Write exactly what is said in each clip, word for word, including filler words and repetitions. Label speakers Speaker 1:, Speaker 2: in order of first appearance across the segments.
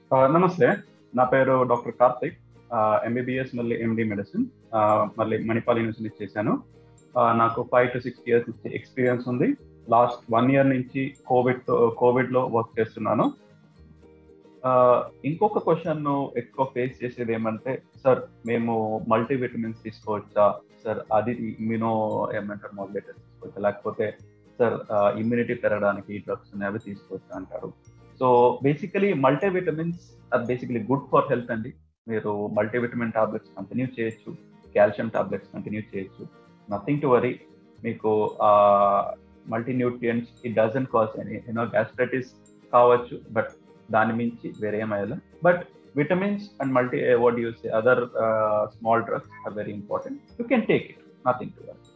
Speaker 1: ఆ, నమస్తే. నా పేరు డాక్టర్ కార్తిక్. ఎంబీబీఎస్ మళ్ళీ ఎండి మెడిసిన్, మళ్ళీ మణిపాల్ యూనివర్సిటీ చేశాను. ఆ, నాకు five to six years experience ఉంది. లాస్ట్ వన్ ఇయర్ నుంచి కోవిడ్ కోవిడ్ లో వర్క్ చేస్తున్నాను. ఆ, ఇంకొక క్వశ్చన్ ఎక్కువ ఫేస్ చేసేది ఏమంటే, సార్ మేము మల్టీవిటమిన్స్ తీసుకోవచ్చా సార్, అది ఇమ్యూనో ఏమంటారు మాడ్యులేటర్స్ తీసుకోవచ్చా, లేకపోతే సార్ ఇమ్యూనిటీ పెరగడానికి డ్రగ్స్ అవి తీసుకోవచ్చా అంటారు. So basically multivitamins are basically good for health అండి. మీరు మల్టీవిటమిన్ టాబ్లెట్స్ కంటిన్యూ చేయొచ్చు, కాల్షియం టాబ్లెట్స్ కంటిన్యూ చేయొచ్చు, నథింగ్ టు వరీ. మీకు multi nutrients it doesn't cause any you know gastritis కావచ్చు, బట్ దాని మించి వేరే ఏమయ్యాలి. But vitamins and multi what use other small drugs are very important. You can take it, nothing to worry.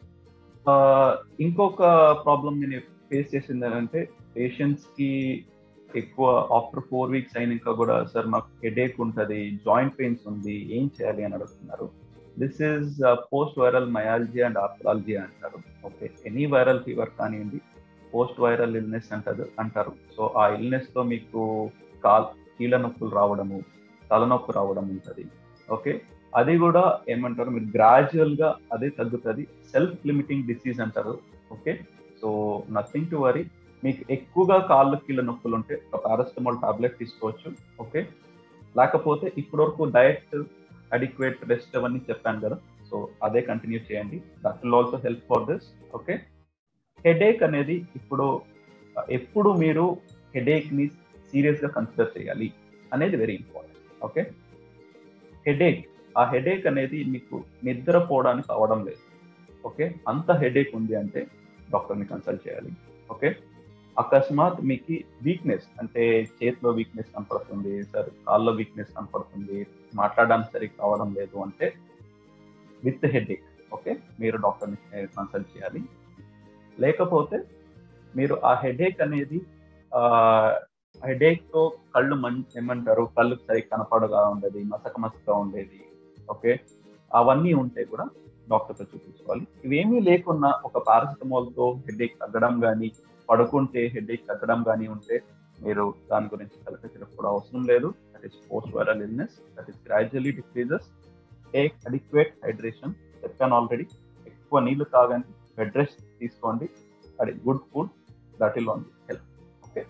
Speaker 1: ఇంకొక problem నేను face చేసింది ఏంటంటే, పేషెంట్స్ కి ఎక్కువ ఆఫ్టర్ ఫోర్ వీక్స్ అయినాక కూడా సార్ మాకు హెడేక్ ఉంటుంది, జాయింట్ పెయిన్స్ ఉంది, ఏం చేయాలి అని అడుగుతున్నారు. This is post viral myalgia and arthralgia అంటారు. ఓకే, ఎనీ వైరల్ ఫీవర్ కానివ్వండి, పోస్ట్ వైరల్ ఇల్నెస్ అంటారు అంటారు సో ఆ ఇల్నెస్ తో మీకు కాల్ కీళ్ళ నొప్పులు రావడము, తలనొప్పి రావడం ఉంటుంది. ఓకే, అది కూడా ఏమంటారు, మీరు గ్రాడ్యువల్ గా అదే తగ్గుతుంది. సెల్ఫ్ లిమిటింగ్ డిసీజ్ అంటారు. Okay, so nothing to worry. మీకు ఎక్కువగా కాళ్ళు కీళ్ళ నొప్పులు ఉంటే ఒక పారాసిటమాల్ టాబ్లెట్ తీసుకోవచ్చు. ఓకే, లేకపోతే ఇప్పటి వరకు డయట్, అడిక్వేట్ రెస్ట్ అవన్నీ చెప్పాను కదా, సో అదే కంటిన్యూ చేయండి. That will also help for this. Okay, headache అనేది ఇప్పుడు ఎప్పుడు మీరు హెడేక్ ని సీరియస్ గా కన్సిడర్ చేయాలి అనేది వెరీ ఇంపార్టెంట్. ఓకే, హెడేక్ ఆ హెడేక్ అనేది మీకు నిద్రపోవడానికి అవడం లేదు. ఓకే, అంత హెడేక్ ఉంది అంటే డాక్టర్ని కన్సల్ట్ చేయాలి. ఓకే, అకస్మాత్ మీకు వీక్నెస్ అంటే చేతిలో వీక్నెస్ కనపడుతుంది సార్, కాల్లో వీక్నెస్ కనపడుతుంది, మాట్లాడడానికి సరిగ్గా కావడం లేదు అంటే విత్ హెడేక్, ఓకే, మీరు డాక్టర్ని కన్సల్ట్ చేయాలి. లేకపోతే మీరు ఆ హెడేక్ అనేది ఆ హెడేక్ తో కళ్ళు మం ఏమంటారు కళ్ళు సరిగ్గా కనపడగా ఉండేది, మసక మసకగా ఉండేది. ఓకే, అవన్నీ ఉంటే కూడా డాక్టర్తో చూపించుకోవాలి. ఇవేమీ లేకున్నా ఒక పారాసిటమాల్ తో హెడేక్ తగ్గడం కానీ, పడుకుంటే హెడేక్ తగ్గడం కానీ ఉంటే మీరు దాని గురించి కలకచడం కూడా అవసరం లేదు. That is post viral illness, that is gradually decreases. Take adequate hydration, చెప్పాను ఆల్రెడీ. ఎక్కువ నీళ్లు తాగండి, బెడ్ రెస్ట్ తీసుకోండి, అది good food, that will only help. Okay,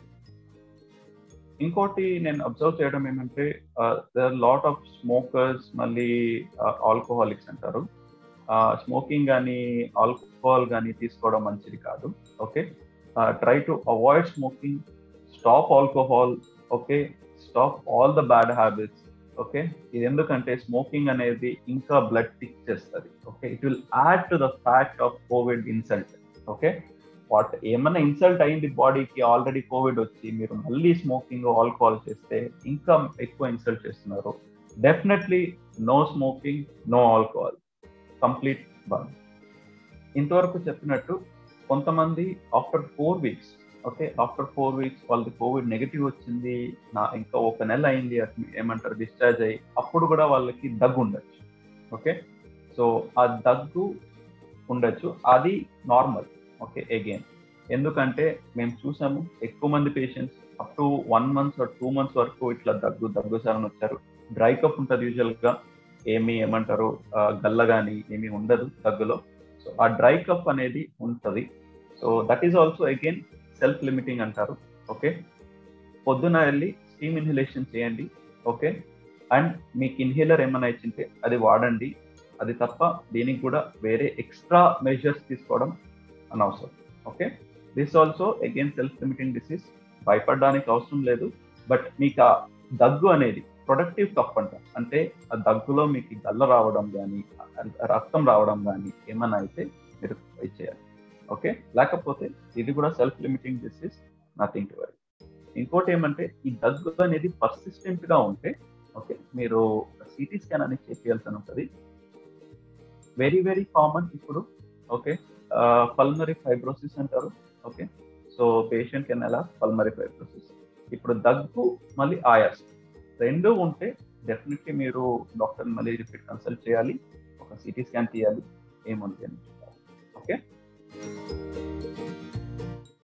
Speaker 1: ఇంకోటి నేను అబ్జర్వ్ చేయడం ఏంటంటే, దర్ లాట్ ఆఫ్ స్మోకర్స్, మళ్ళీ ఆల్కహాలిక్స్ అంటారు. స్మోకింగ్ కానీ ఆల్కహాల్ కానీ తీసుకోవడం మంచిది కాదు. Okay, try to avoid smoking, stop alcohol. Okay, stop all the bad habits. Okay, ఇది ఎందుకంటే స్మోకింగ్ అనేది ఇంకా బ్లడ్ థిక్ చేస్తుంది. Okay, it will add to the fact of Covid insult. Okay, what ఏమన్నా ఇన్సల్ట్ అయింది బాడీకి, ఆల్రెడీ కోవిడ్ వచ్చి మీరు మళ్ళీ స్మోకింగ్ ఆల్కహాల్ చేస్తే ఇంకా ఎక్కువ ఇన్సల్ట్ చేస్తున్నారు. Definitely no smoking, no alcohol, complete బంద్. ఇంతవరకు చెప్పినట్టు కొంతమంది after four weeks okay after four weeks వాళ్ళకి కోవిడ్ నెగిటివ్ వచ్చింది, నా ఇంకా ఒక నెల అయింది అది ఏమంటారు డిశ్చార్జ్ అయ్యి, అప్పుడు కూడా వాళ్ళకి దగ్గు ఉండొచ్చు. ఓకే, సో ఆ దగ్గు ఉండొచ్చు, అది నార్మల్. ఓకే, అగైన్ ఎందుకంటే మేము చూసాము ఎక్కువ మంది patients up to one months or two months వరకు ఇట్లా దగ్గు దగ్గు సాగని వచ్చారు. డ్రై కఫ్ ఉంటుంది యూజువల్ గా, ఏమి ఏమంటారు గల్ల కానీ ఏమి ఉండదు దగ్గులో. సో ఆ డ్రై కఫ్ అనేది ఉంటుంది. So that is also again self limiting అంటారు. ఓకే, పొద్దున వెళ్ళి స్టీమ్ ఇన్హలేషన్ చేయండి. ఓకే, అండ్ మీకు ఇన్హేలర్ ఏమైనా ఇచ్చింటే అది వాడండి. అది తప్ప దీనికి కూడా వేరే ఎక్స్ట్రా మెజర్స్ తీసుకోవడం అనవసరం. Okay, this also again self limiting disease, భయపడడానికి అవసరం లేదు. బట్ మీకు ఆ దగ్గు అనేది ప్రొడక్టివ్ కఫ్ అంట, అంటే ఆ దగ్గులో మీకు గల్ల రావడం కానీ రక్తం రావడం కానీ ఏమైనా అయితే మీరు చేయాలి. ఓకే, లేకపోతే ఇది కూడా self limiting disease, nothing to worry. ఇంకోటి ఏమంటే, ఈ దగ్గు అనేది పర్సిస్టెంట్ గా ఉంటే ఓకే మీరు సిటీ స్కాన్ అనేది చేయాల్సి ఉంటుంది. వెరీ వెరీ కామన్ ఇప్పుడు. ఓకే, పల్మరీ ఫైబ్రోసిస్ అంటారు. ఓకే, సో పేషెంట్ కెన్ ఎలా పల్మరీ ఫైబ్రోసిస్. ఇప్పుడు దగ్గు మళ్ళీ ఆయాసం రెండు ఉంటే డెఫినెట్లీ మీరు డాక్టర్ మళ్ళీ రిపీట్ కన్సల్ట్ చేయాలి, ఒక సిటీ స్కాన్ తీయాలి, ఏముంది అని. ఓకే.